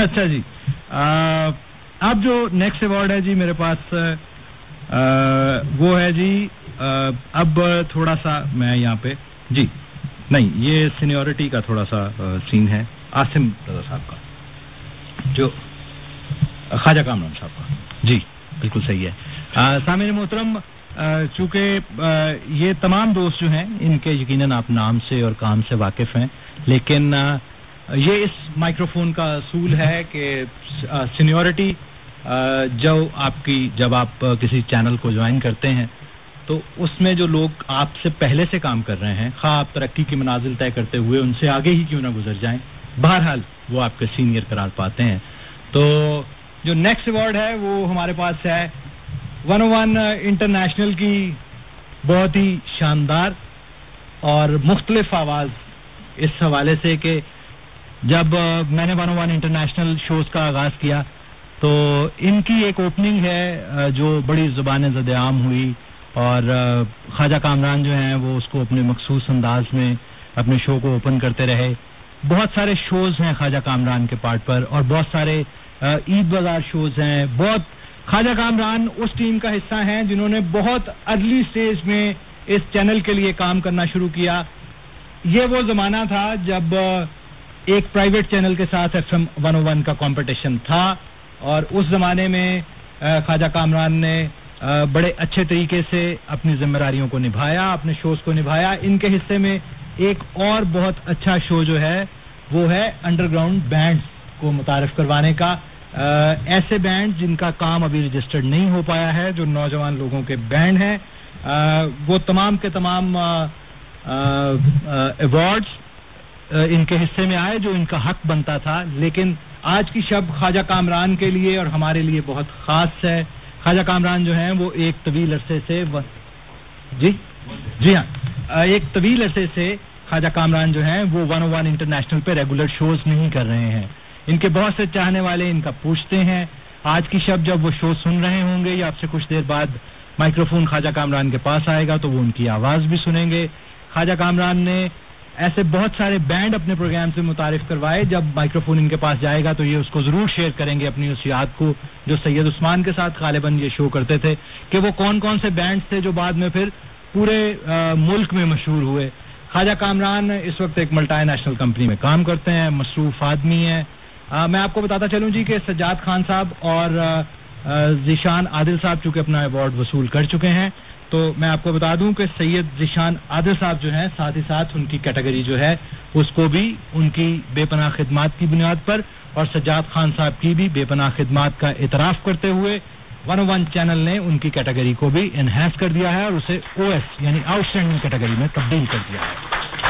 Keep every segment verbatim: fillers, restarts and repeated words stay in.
अच्छा जी, अब जो नेक्स्ट अवार्ड है जी मेरे पास आ, वो है जी आ, अब थोड़ा सा मैं यहाँ पे जी नहीं, ये सीनियरिटी का थोड़ा सा आ, सीन है आसिम रजा साहब का, जो ख्वाजा कामरान साहब का। जी बिल्कुल सही है। सामईन मोहतरम, चूँकि ये तमाम दोस्त जो हैं इनके यकीनन आप नाम से और काम से वाकिफ़ हैं, लेकिन आ, ये इस माइक्रोफोन का असूल है कि सीनियरिटी जो आपकी जब आप किसी चैनल को ज्वाइन करते हैं तो उसमें जो लोग आपसे पहले से काम कर रहे हैं, खा आप तरक्की की मनाजिल तय करते हुए उनसे आगे ही क्यों ना गुजर जाएं, बहरहाल वो आपके सीनियर करार पाते हैं। तो जो नेक्स्ट अवार्ड है वो हमारे पास है वन ओ वन इंटरनेशनल की बहुत ही शानदार और मुख्तलिफ आवाज़ इस हवाले से कि जब मैंने one O one international shows का आगाज़ किया तो इनकी एक ओपनिंग है जो बड़ी ज़ुबान ज़द-ए-आम हुई और ख्वाजा कामरान जो हैं वो उसको अपने मखसूस अंदाज में अपने शो को ओपन करते रहे। बहुत सारे शोज़ हैं ख्वाजा कामरान के पार्ट पर और बहुत सारे ईद बाज़ार शोज़ हैं। बहुत ख्वाजा कामरान उस टीम का हिस्सा हैं जिन्होंने बहुत अर्ली स्टेज में इस चैनल के लिए काम करना शुरू किया। ये वो ज़माना था जब एक प्राइवेट चैनल के साथ F M one O one का कंपटीशन था और उस ज़माने में ख्वाजा कामरान ने बड़े अच्छे तरीके से अपनी जिम्मेदारियों को निभाया, अपने शोज़ को निभाया। इनके हिस्से में एक और बहुत अच्छा शो जो है वो है अंडरग्राउंड बैंड्स को मुतारिफ करवाने का। आ, ऐसे बैंड जिनका काम अभी रजिस्टर्ड नहीं हो पाया है, जो नौजवान लोगों के बैंड हैं, वो तमाम के तमाम अवार्ड्स इनके हिस्से में आए जो इनका हक बनता था। लेकिन आज की शब ख्वाजा कामरान के लिए और हमारे लिए बहुत ख़ास है। ख्वाजा कामरान जो हैं वो एक तवील अरसे से व... जी जी हाँ एक तवील अरसे से ख्वाजा कामरान जो हैं वो वन ओ वन इंटरनेशनल पे रेगुलर शोज़ नहीं कर रहे हैं। इनके बहुत से चाहने वाले इनका पूछते हैं। आज की शब जब वो शो सुन रहे होंगे या आपसे कुछ देर बाद माइक्रोफोन ख्वाजा कामरान के पास आएगा तो वो उनकी आवाज़ भी सुनेंगे। ख्वाजा कामरान ने ऐसे बहुत सारे बैंड अपने प्रोग्राम से मुतारिफ करवाए। जब माइक्रोफोन इनके पास जाएगा तो ये उसको ज़रूर शेयर करेंगे अपनी उस याद को जो सैयद उस्मान के साथ गालिबन ये शो करते थे कि वो कौन कौन से बैंड थे जो बाद में फिर पूरे आ, मुल्क में मशहूर हुए। ख्वाजा कामरान इस वक्त एक मल्टी नेशनल कंपनी में काम करते हैं, मसरूफ़ आदमी हैं। मैं आपको बताता चलूँ जी कि सज्जाद खान साहब और ज़ीशान आदिल साहब चूँकि अपना अवार्ड वसूल कर चुके हैं, तो मैं आपको बता दूं कि सैयद ज़ीशान आदिल साहब जो हैं साथ ही साथ उनकी कैटेगरी जो है उसको भी उनकी बेपनाह खिदमात की बुनियाद पर और सज्जाद खान साहब की भी बेपनाह खिदमात का इतराफ़ करते हुए वन ओ वन चैनल ने उनकी कैटेगरी को भी एनहांस कर दिया है और उसे ओ एस यानी आउटस्टैंडिंग कैटेगरी में तब्दील कर दिया है।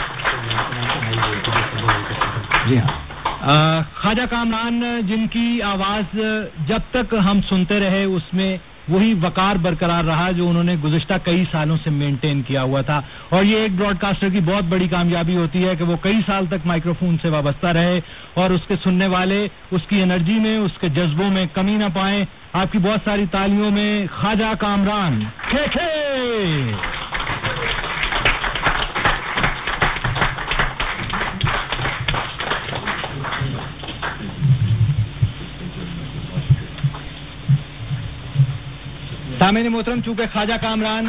जी हाँ, ख्वाजा कामरान जिनकी आवाज़ जब तक हम सुनते रहे उसमें वही वकार बरकरार रहा जो उन्होंने गुज़िश्ता कई सालों से मेंटेन किया हुआ था। और ये एक ब्रॉडकास्टर की बहुत बड़ी कामयाबी होती है कि वो कई साल तक माइक्रोफोन से वाबस्ता रहे और उसके सुनने वाले उसकी एनर्जी में, उसके जज्बों में कमी ना पाएं। आपकी बहुत सारी तालियों में ख्वाजा कामरान खे खे। सामईन मोहतरम, चूंकि ख्वाजा कामरान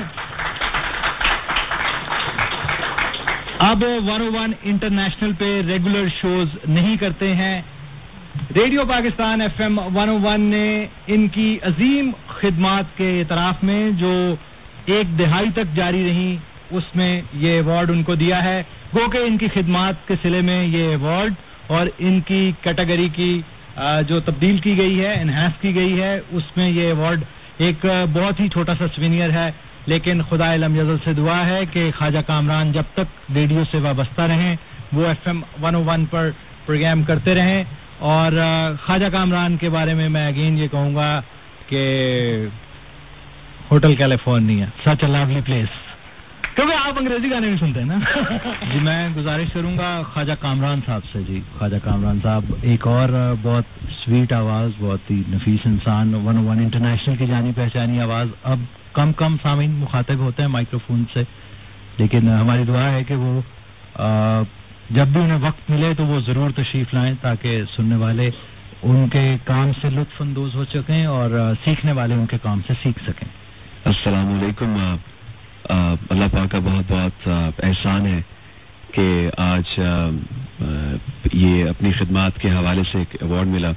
अब वन ओ वन इंटरनेशनल पे रेगुलर शोज नहीं करते हैं, radio Pakistan F M one O one ने इनकी अजीम खिदमात के इतराफ में जो एक दिहाई तक जारी रही उसमें ये अवार्ड उनको दिया है। गो के इनकी खिदमात के सिले में ये अवार्ड और इनकी कैटेगरी की जो तब्दील की गई है, एनहांस की गई है, उसमें ये अवार्ड एक बहुत ही छोटा सा सवीनियर है। लेकिन खुदा इल्म यज़ल से दुआ है कि ख्वाजा कामरान जब तक रेडियो से वाबस्ता रहें, वो F M one O one पर प्रोग्राम करते रहें। और ख्वाजा कामरान के बारे में मैं अगेन ये कहूँगा कि hotel California such a lovely place, क्योंकि आप अंग्रेजी गाने भी सुनते हैं ना। जी मैं गुजारिश करूँगा ख्वाजा कामरान साहब से। जी ख्वाजा कामरान साहब एक और बहुत स्वीट आवाज़, बहुत ही नफीस इंसान, वन ओ वन इंटरनेशनल की जानी पहचानी आवाज़। अब कम कम सामीन मुखातिब होते हैं माइक्रोफोन से, लेकिन हमारी दुआ है कि वो आ, जब भी उन्हें वक्त मिले तो वो ज़रूर तशरीफ़ लाएँ ताकि सुनने वाले ان کے کام سے لطف اندوز ہو سکیں اور سیکھنے والے ان کے کام سے سیکھ سکیں. السلام علیکم. اللہ پاک کا بہت بہت احسان ہے کہ آج یہ اپنی خدمات کے حوالے سے ایک ایوارڈ ملا.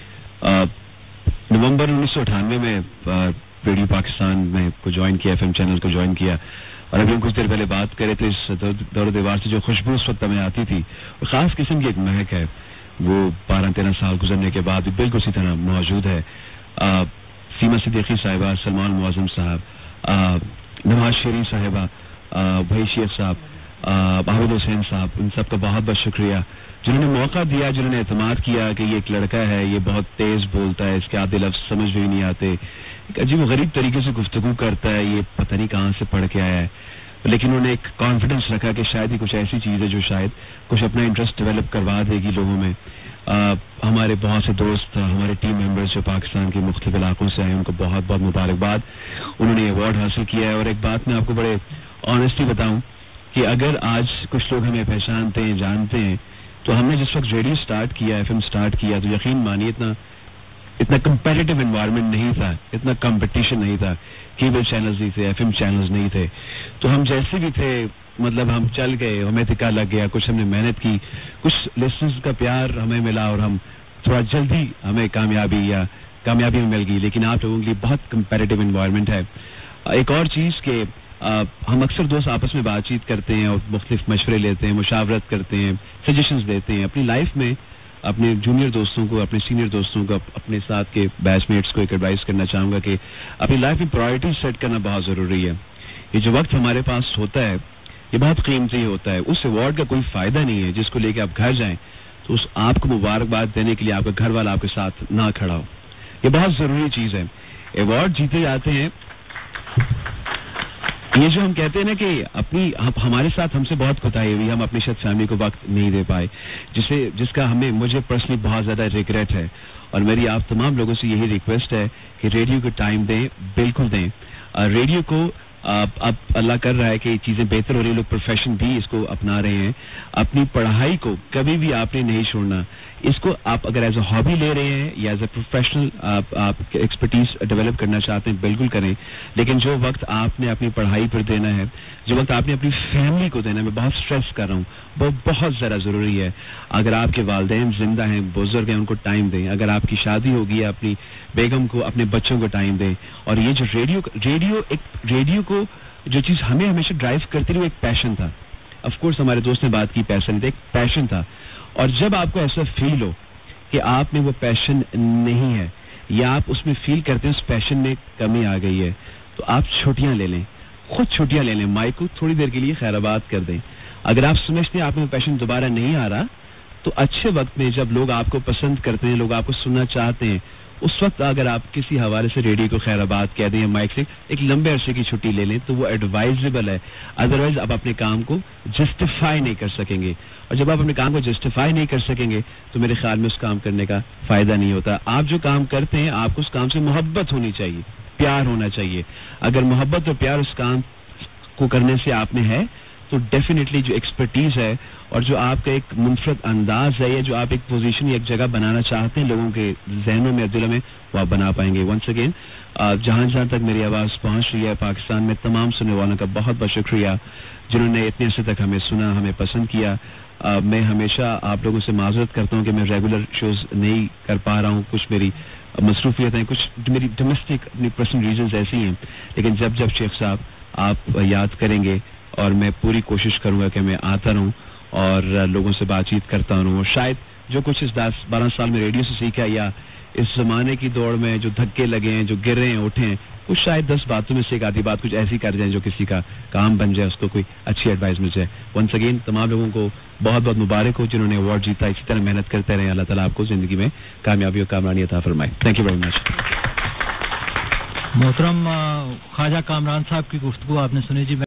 نومبر انیس سو اٹھانوے میں ریڈیو پاکستان میں کو جوائن کیا, ایف ایم چینل کو جوائن کیا, اور ابھی ہم کچھ دیر پہلے بات کرے تھے اس دور و دیوار سے جو خوشبو اس وقت ہمیں آتی تھی, اور خاص قسم کی ایک مہک ہے, وہ بارہ تیرہ سال گزرنے کے بعد بھی بالکل اسی طرح موجود ہے. سیما صدیقی صاحبہ, سلمان معظم صاحب, نواز شریف صاحبہ, بھائی شیخ صاحب, عابد حسین صاحب, ان سب کا بہت بہت شکریہ جنہوں نے موقع دیا, جنہوں نے اعتماد کیا کہ یہ ایک لڑکا ہے, یہ بہت تیز بولتا ہے, اس کے آدھے لفظ سمجھ بھی نہیں آتے, ایک عجیب و غریب طریقے سے گفتگو کرتا ہے, یہ پتہ نہیں کہاں سے پڑھ کے آیا ہے, لیکن انہوں نے ایک کانفیڈنس رکھا کہ شاید ہی کچھ ایسی چیز ہے جو شاید کچھ اپنا انٹرسٹ ڈیولپ کروا دے گی لوگوں میں. آ, ہمارے بہت سے دوست, ہمارے ٹیم ممبرز جو پاکستان کے مختلف علاقوں سے آئے, ان کو بہت بہت مبارکباد, انہوں نے ایوارڈ حاصل کیا ہے. اور ایک بات میں آپ کو بڑے آنیسٹلی بتاؤں کہ اگر آج کچھ لوگ ہمیں پہچانتے ہیں, جانتے ہیں, تو ہم نے جس وقت ریڈیو سٹارٹ کیا, ایف ایم سٹارٹ کیا, تو یقین مانیے اتنا اتنا کمپیٹیٹو انوائرمنٹ نہیں تھا, اتنا کمپٹیشن نہیں تھا, کیبل چینلز نہیں تھے, ایف ایم چینلز نہیں تھے, تو ہم جیسے بھی تھے مطلب ہم چل گئے, ہمیں تکا لگ گیا, کچھ ہم نے محنت کی, کچھ لسنرز کا پیار ہمیں ملا, اور ہم تھوڑا جلدی ہمیں کامیابی یا کامیابی مل گئی. لیکن آپ لوگوں کے لیے بہت کمپیٹیٹو انوائرمنٹ ہے. ایک اور چیز کہ ہم اکثر دوست آپس میں بات چیت کرتے ہیں اور مختلف مشورے لیتے ہیں, مشاورت کرتے ہیں, سجیشنز دیتے ہیں. اپنی لائف میں اپنے جونیئر دوستوں کو, اپنے سینئر دوستوں کو, اپنے ساتھ کے بیچ میٹس کو ایک ایڈوائز کرنا چاہوں گا کہ اپنی لائف میں پرائرٹیز سیٹ کرنا بہت ضروری ہے. یہ جو وقت ہمارے پاس ہوتا ہے یہ بہت قیمتی ہوتا ہے. اس ایوارڈ کا کوئی فائدہ نہیں ہے جس کو لے کے آپ گھر جائیں تو اس آپ کو مبارکباد دینے کے لیے آپ کا گھر والا آپ کے ساتھ نہ کھڑا ہو. یہ بہت ضروری چیز ہے. ایوارڈ جیتے جاتے ہیں, یہ جو ہم کہتے ہیں نا کہ اپنی ہمارے ساتھ ہم سے بہت کوتاہی ہوئی, ہم اپنی شاید فیملی کو وقت نہیں دے پائے, جسے جس کا ہمیں مجھے پرسنلی بہت زیادہ ریگریٹ ہے. اور میری آپ تمام لوگوں سے یہی ریکویسٹ ہے کہ ریڈیو کو ٹائم دیں, بالکل دیں. ریڈیو کو اب اللہ کر رہا ہے کہ چیزیں بہتر ہو رہی ہیں, لوگ پروفیشن بھی اس کو اپنا رہے ہیں. اپنی پڑھائی کو کبھی بھی آپ نے نہیں چھوڑنا. اس کو آپ اگر ایز اے ہابی لے رہے ہیں یا ایز اے پروفیشنل آپ ایکسپرٹیز ڈیولپ کرنا چاہتے ہیں, بالکل کریں. لیکن جو وقت آپ نے اپنی پڑھائی پر دینا ہے, جو وقت آپ نے اپنی فیملی کو دینا ہے, میں بہت اسٹریس کر رہا ہوں, وہ بہت زیادہ ضروری ہے. اگر آپ کے والدین زندہ ہیں, بزرگ ہیں, ان کو ٹائم دیں. اگر آپ کی شادی ہوگی, اپنی بیگم کو, اپنے بچوں کو ٹائم دیں. اور یہ جو ریڈیو ریڈیو ایک ریڈیو کو جو چیز ہمیں ہمیشہ ڈرائیو کرتی رہی, وہ ایک پیشن تھا. آف کورس ہمارے دوست نے بات کی, پیشن تھا, ایک پیشن تھا. اور جب آپ کو ایسا فیل ہو کہ آپ میں وہ پیشن نہیں ہے, یا آپ اس میں فیل کرتے ہیں اس پیشن میں کمی آ گئی ہے, تو آپ چھٹیاں لے لیں, خود چھٹیاں لے لیں, مائک کو تھوڑی دیر کے لیے خیر آباد کر دیں. اگر آپ سمجھتے ہیں آپ میں پیشن دوبارہ نہیں آ رہا, تو اچھے وقت میں جب لوگ آپ کو پسند کرتے ہیں, لوگ آپ کو سننا چاہتے ہیں, اس وقت اگر آپ کسی حوالے سے ریڈیو کو خیر آباد کہہ دیں یا مائک سے ایک لمبے عرصے کی چھٹی لے لیں, تو وہ ایڈوائزیبل ہے. ادروائز آپ اپنے کام کو جسٹیفائی نہیں کر سکیں گے, اور جب آپ اپنے کام کو جسٹیفائی نہیں کر سکیں گے تو میرے خیال میں اس کام کرنے کا فائدہ نہیں ہوتا. آپ جو کام کرتے ہیں, آپ کو اس کام سے محبت ہونی چاہیے, پیار ہونا چاہیے. اگر محبت اور پیار اس کام کو کرنے سے آپ میں ہے, تو ڈیفینیٹلی جو ایکسپرٹیز ہے اور جو آپ کا ایک منفرد انداز ہے, یا جو آپ ایک پوزیشن یا ایک جگہ بنانا چاہتے ہیں لوگوں کے ذہنوں میں, دلوں میں, وہ آپ بنا پائیں گے. ونس اگین جہاں جہاں تک میری آواز پہنچ رہی ہے پاکستان میں, تمام سننے والوں کا بہت بہت شکریہ جنہوں نے اتنے عرصے تک ہمیں سنا, ہمیں پسند کیا. میں ہمیشہ آپ لوگوں سے معذرت کرتا ہوں کہ میں ریگولر شوز نہیں کر پا رہا ہوں, کچھ میری مصروفیت ہیں, کچھ میری ڈومیسٹک اپنی پرسنل ریزنز ایسی ہیں. لیکن جب جب شیخ صاحب آپ یاد کریں گے, اور میں پوری کوشش کروں گا کہ میں آتا رہوں اور لوگوں سے بات چیت کرتا رہوں. اور شاید جو کچھ اس دس بارہ سال میں ریڈیو سے سیکھا, یا اس زمانے کی دوڑ میں جو دھکے لگے ہیں, جو گر رہے ہیں, اٹھے ہیں, کچھ شاید دس باتوں میں سے ایک آدھی بات کچھ ایسی کر جائیں جو کسی کا کام بن جائے, اس کو کوئی اچھی ایڈوائز مل جائے. ونس اگین تمام لوگوں کو بہت بہت مبارک ہو جنہوں نے ایوارڈ جیتا. اسی طرح محنت کرتے رہیں, اللہ تعالیٰ آپ کو زندگی میں کامیابی اور کامرانی عطا فرمائے. Thank you very much. محترم خواجہ کامران صاحب کی گفتگو آپ نے سنی جی.